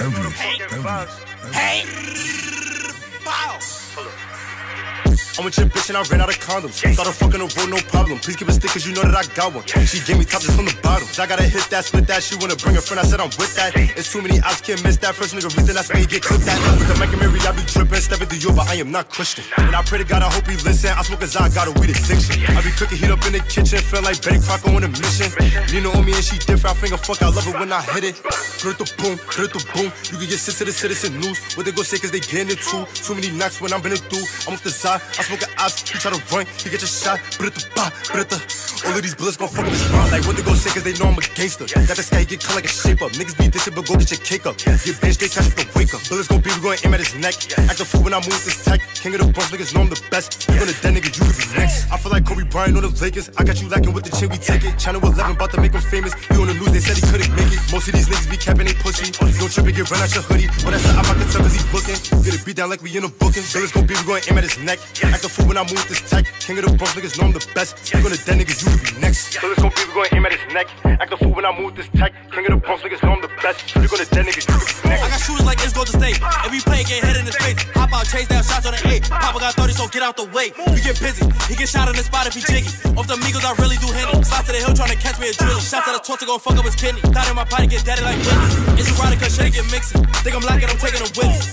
Hey, bow. I'm with your bitch and I ran out of condoms. Started fucking the road, no problem. Please give a stick cause you know that I got one. She gave me top just from the bottom. I gotta hit that, split that. She wanna bring a friend, I said I'm with that. It's too many ops, can't miss that. First nigga reason, that's where you get clipped at. With the Mike and Mary, I be drippin', stepping through you, but I am not Christian. And I pray to God, I hope he listen. I smoke a I got a weed addiction. I be cooking heat up in the kitchen, feel like Betty Crocker on a mission. Nina on me and she different, I finger fuck, I love it when I hit it. Hurt the boom, hurt the boom. You can get sent to the citizen news. What they gon' say cause they getting it too. Too many knocks when I'm been through. I'm off the side, I smoke an ops. He try to run, he get your shot. All of these bullets gon' fuck up his mind. Like what they gon' say cause they know I'm a gangster. Got this guy get cut like a shape up. Niggas be dissing but go get your cake up. Get bench, they catch the wake up. Bullets gon' be, we gon' aim at his neck. Act a fool when I move this tech. King of the Bronx, niggas know I'm the best. Speak on the dead nigga, you could be next. I feel like Kobe Bryant on the Lakers. I got you lacking with the chin, we take it. Channel 11 bout to make him famous. You on the news, they said he couldn't make it. Most of these niggas be capping they pussy. Don't trip and get run out your hoodie. Well that's the I'm out the tell cause he looking. Get it beat down like we in a booking. Bullets gon' be, we gon' aim at his neck. Act a fool when I move this tech. King of the Bronx, niggas know I'm the best. Speak on the dead niggas, you could be next. Bullets gon' be, we gon' aim at his neck. Act a fool when I move this tech. King of the Bronx, niggas know I'm the best. Speak on the dead niggas, you could be next. I got shooters like it's Golden State. Every play get hit in his face. Hop out, chase down shots on the 8. Papa got 30, so get out the way. We get busy. He get shot in the spot if he jiggy. Off the Migos, I really do Henny. Slide to the hill trying to catch me a drilly. Shots at the torch to go fuck up his kidney. Thought in my body get daddy like Whitney. It's erotic cause shit get mixy. Think I'm lacking, I'm taking him with me.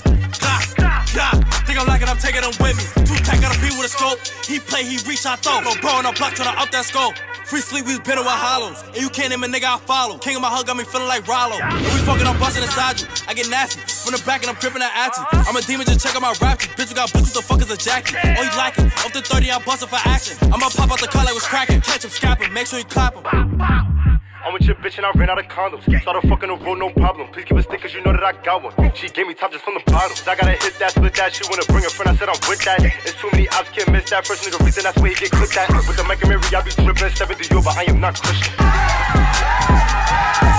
Think I'm lacking, I'm taking him with me. Two tech got a beat with a scope. He play, he reach, I throw. No bro on the block trying to up that scope. Free sleep, we been with hollows. And you can't name a nigga I follow. King of my hug got me feeling like Rollo. And we fucking, I'm busting inside you. I get nasty from the back and I'm gripping that at you. I'm a demon, just check out my rap. Bitch, you got boots, what the fuck is a jacket? Oh, you like it? Off the 30, I'm busting for action. I'ma pop out the car like was cracking. Catch him, scap him, make sure you clap him. I'm with your bitch and I ran out of condoms. Started fucking the road, no problem. Please give a stick cause you know that I got one. She gave me top just from the bottom. I gotta hit that, split that. She wanna bring a friend, I said I'm with that. It's too many ops, can't miss that. First nigga reason, that's where he get clipped at. With the Mike and Mary, I be drippin', stepping through you, but I am not Christian.